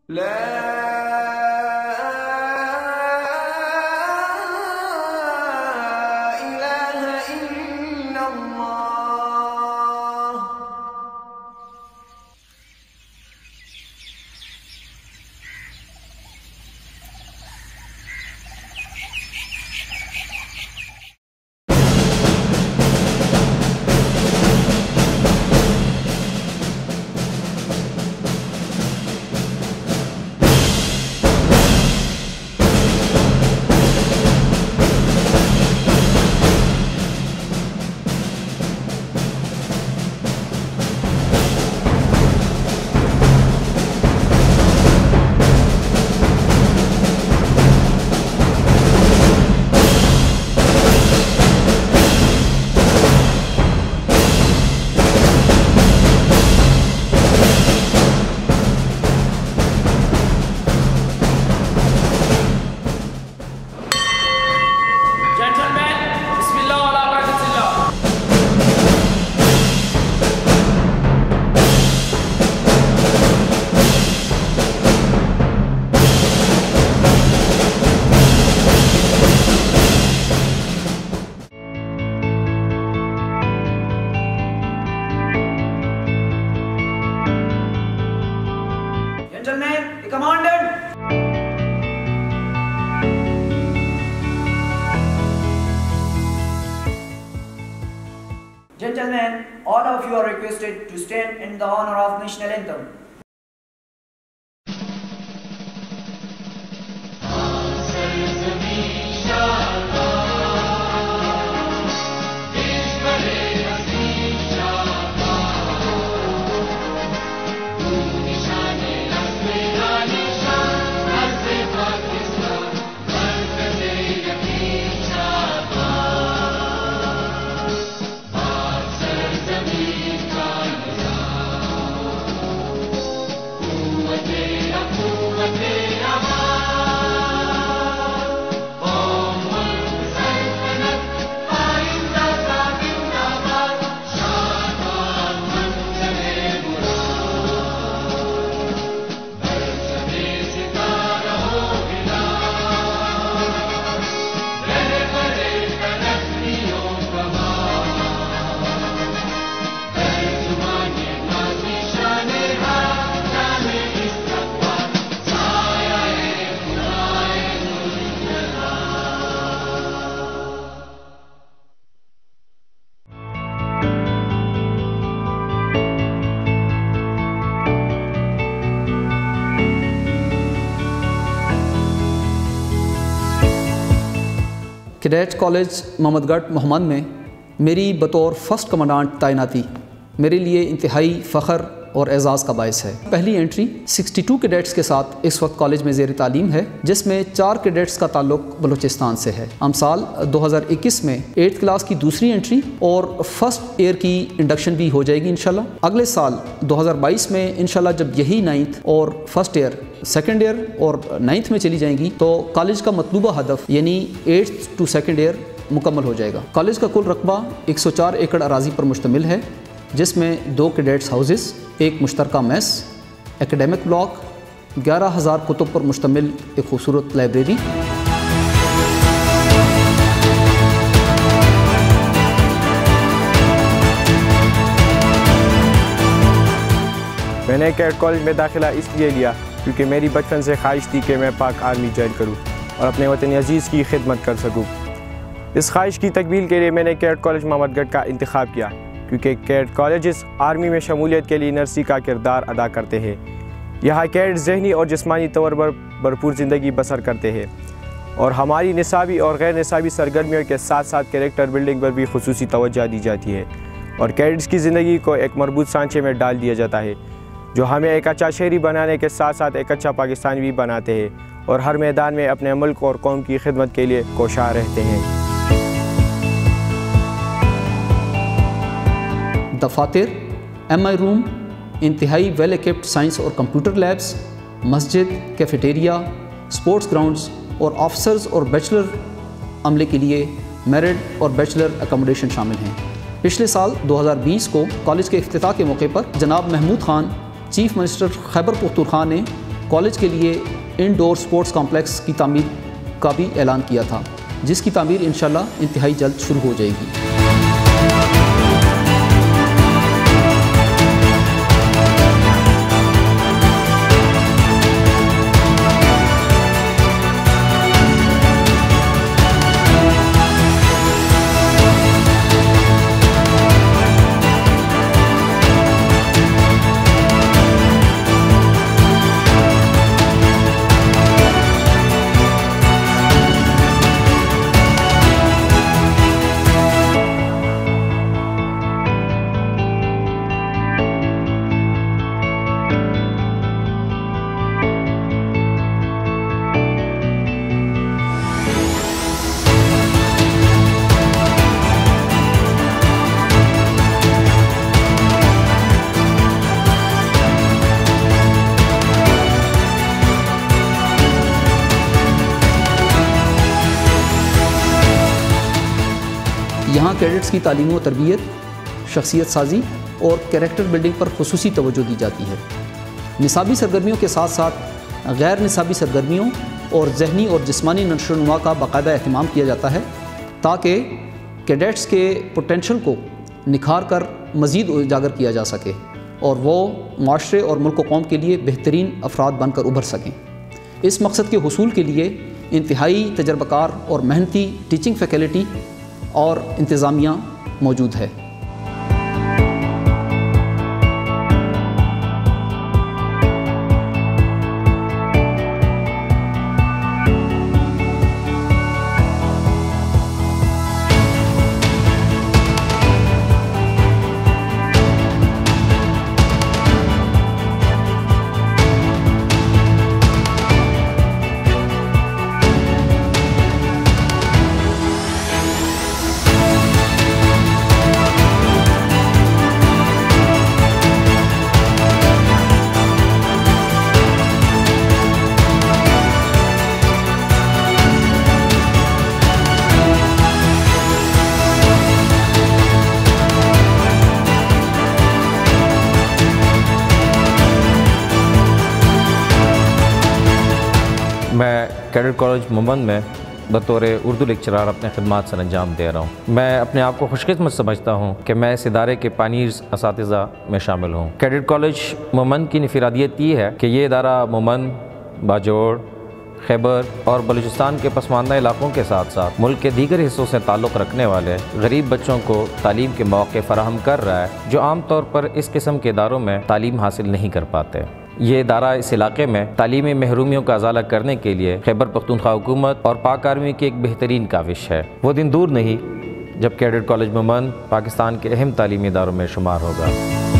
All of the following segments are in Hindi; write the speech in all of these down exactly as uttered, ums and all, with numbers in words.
Gentlemen, the commandant! Gentlemen, all of you are requested to stand in the honor of national anthem. Cadet college Mohammadgarh Mohammad में मेरी बतौर फ़र्स्ट कमांडेंट तैनाती मेरे लिए इंतहाई फ़ख्र और एज़ाज़ का बायस है। पहली एंट्री बासठ कैडेट्स के साथ इस वक्त कॉलेज में ज़ेर तालीम है, जिसमें चार कैडेट्स का ताल्लुक बलूचिस्तान से है। हम साल दो हज़ार इक्कीस में एट्थ क्लास की दूसरी एंट्री और फर्स्ट ईयर की इंडक्शन भी हो जाएगी इंशाल्लाह। अगले साल दो हज़ार बाईस में इंशाल्लाह जब यही नाइन्थ और फर्स्ट ईयर सेकेंड ईयर और नाइन्थ में चली जाएंगी तो कॉलेज का मतलूबा हदफ यानी एट्थ टू सेकेंड ईयर मुकम्मल हो जाएगा। कॉलेज का कुल रकबा एक सौ चार एकड़ अराजी पर मुश्तमिल है, जिसमें दो कैडेट्स हाउसेस, एक मुश्तरका मेस, एकेडमिक ब्लॉक, ग्यारह हज़ार कुतुब पर मुश्तमिल एक खूबसूरत लाइब्रेरी। मैंने कैडेट कॉलेज में दाखिला इसलिए लिया क्योंकि मेरी बचपन से ख्वाहिश थी कि मैं पाक आर्मी ज्वाइन करूं और अपने वतन अजीज़ की खिदमत कर सकूं। इस ख्वाहिश की तकमील के लिए मैंने कैडेट कॉलेज मोहम्मदगढ़ का इंतखाब किया, क्योंकि कैडेट कॉलेजेस आर्मी में शमूलियत के लिए नर्सी का किरदार अदा करते हैं। यहाँ कैडेट ज़हनी और जिस्मानी तौर पर भरपूर ज़िंदगी बसर करते हैं और हमारी निसाबी और गैर निसाबी सरगर्मियों के साथ साथ कैरेक्टर बिल्डिंग पर भी खुसूसी तवज्जो दी जाती है और कैडेट्स की ज़िंदगी को एक मरबूत सांचे में डाल दिया जाता है, जो हमें एक अच्छा शहरी बनाने के साथ साथ एक अच्छा पाकिस्तानी भी बनाते हैं और हर मैदान में अपने मुल्क और कौम की खिदमत के लिए कोशां रहते हैं। दफातर, एम आई रूम, इंतहाई वेल इक्विप्ड साइंस और कंप्यूटर लैब्स, मस्जिद, कैफेटेरिया, स्पोर्ट्स ग्राउंड्स और ऑफिसर्स और बैचलर अमले के लिए मेरिट और बैचलर अकोमोडेशन शामिल हैं। पिछले साल दो हज़ार बीस को कॉलेज के इफ्तिताह के मौके पर जनाब महमूद खान, चीफ मिनिस्टर खैबर पख्तूनख्वा ने कॉलेज के लिए इनडोर स्पोर्ट्स कॉम्प्लेक्स की तामीर का भी ऐलान किया था, जिसकी तामीर इंशाल्लाह इंतहाई जल्द शुरू हो जाएगी। यहाँ कैडेट्स की तालीम व तरबियत, शख्सियत साजी और कैरेक्टर बिल्डिंग पर खुसूसी तवज्जो दी जाती है। निसाबी सरगर्मियों के साथ साथ गैर निसाबी सरगर्मियों और जहनी और जिस्मानी नशोनुमा का बाकायदा अहतमाम किया जाता है, ताकि कैडेट्स के पोटेंशल को निखार कर मज़ीद उजागर किया जा सके और वो माशरे और मुल्क व कौम के लिए बेहतरीन अफराद बनकर उभर सकें। इस मकसद के हुसूल के लिए इंतहाई तजर्बाकार और मेहनती टीचिंग फैकल्टी और इंतज़ामिया मौजूद है। मैं कैडेट कॉलेज मोहम्मद में बतौर उर्दू लेक्चरार अपने खिदमात सर अंजाम दे रहा हूँ। मैं अपने आप को खुशकिस्मत समझता हूँ कि मैं इस इदारे के पानीर असातिज़ा में शामिल हूँ। कैडेट कॉलेज मोहम्मद की इनफरादियत ये है कि ये इदारा मोहम्मद, बाजोड़, खैबर और बलूचिस्तान के पसमानदा इलाकों के साथ साथ मुल्क के दीगर हिस्सों से ताल्लुक़ रखने वाले गरीब बच्चों को तालीम के मौके फराहम कर रहा है, जो आम तौर पर इस किस्म के इदारों में तालीम हासिल नहीं कर पाते। ये इदारा इस इलाके में तालीमी महरूमियों का अजाला करने के लिए खैबर पख्तूनख्वा हुकूमत और पाक आर्मी की एक बेहतरीन काविश है। वो दिन दूर नहीं जब कैडेट कॉलेज मोहम्मद पाकिस्तान के अहम तालीमी इदारों में शुमार होगा।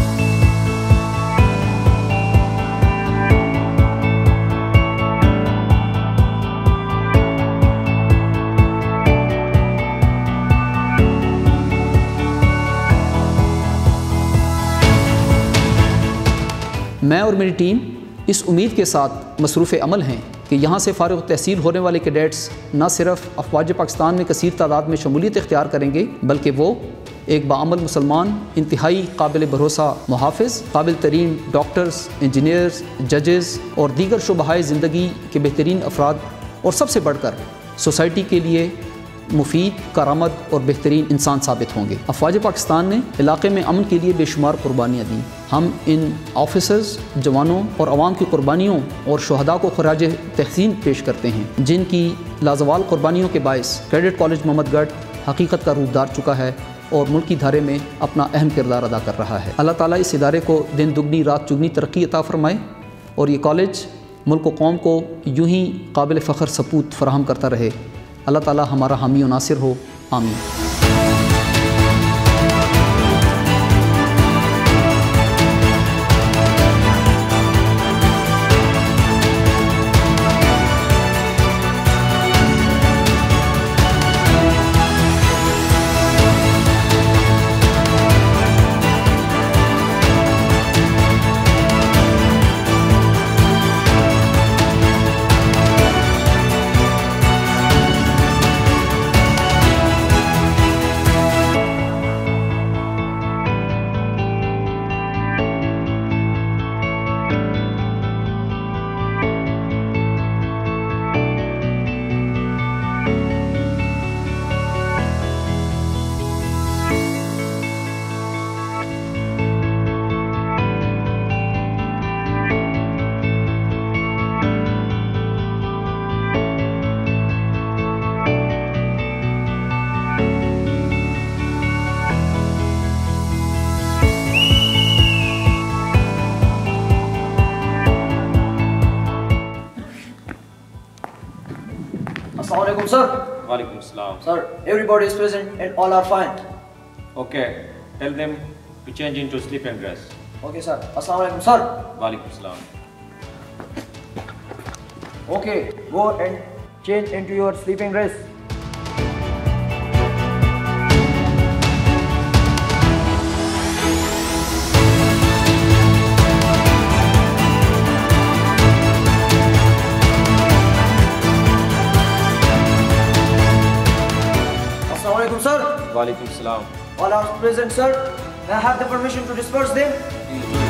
मैं और मेरी टीम इस उम्मीद के साथ मसरूफ़ अमल हैं कि यहाँ से फ़ारिग़ तहसील होने वाले कैडेट्स न सिर्फ अफ़वाज पाकिस्तान में कसीर तादाद में शमूलियत इख्तियार करेंगे, बल्कि वो एक बाअमल मुसलमान, इंतहाई काबिल भरोसा मुहाफ़िज़, काबिल तरीन डॉक्टर्स, इंजीनियर्स, जजेस और दीगर शुबहाए ज़िंदगी के बेहतरीन अफराद और सबसे बढ़कर सोसाइटी के लिए मुफीद, करामद और बेहतरीन इंसान साबित होंगे। अफ़वाज पाकिस्तान ने इलाके में अमन के लिए बेशुमार कुर्बानियाँ दी। हम इन ऑफिसर्स, जवानों और अवाम की कुर्बानियों और शुहदा को खराज तहसीन पेश करते हैं, जिनकी लाजवाल कुर्बानियों के बायस कैडेट कॉलेज मोहम्मदगढ़ हकीकत का रूप धार चुका है और मुल्की धारे में अपना अहम किरदार अदा कर रहा है। अल्लाह ताला इस इदारे को दिन दुगनी रात चुगनी तरक्की अता फ़रमाए और ये कॉलेज मुल्क व कौम को यूँ ही काबिल फ़ख्र सपूत फ़राहम करता रहे। अल्लाह ताला हमारा हामी और नासिर हो। आमीन। Assalamu alaikum, sir. Walaikum salam. Sir, everybody is present and all are fine. Okay, tell them to change into sleeping dress. Okay, sir. Assalamu alaikum, sir. Walaikum salam. Okay, go and change into your sleeping dress. Assalamu alaikum, sir. Walaikum salam. All are present, sir. May I have the permission to disperse them? Please do.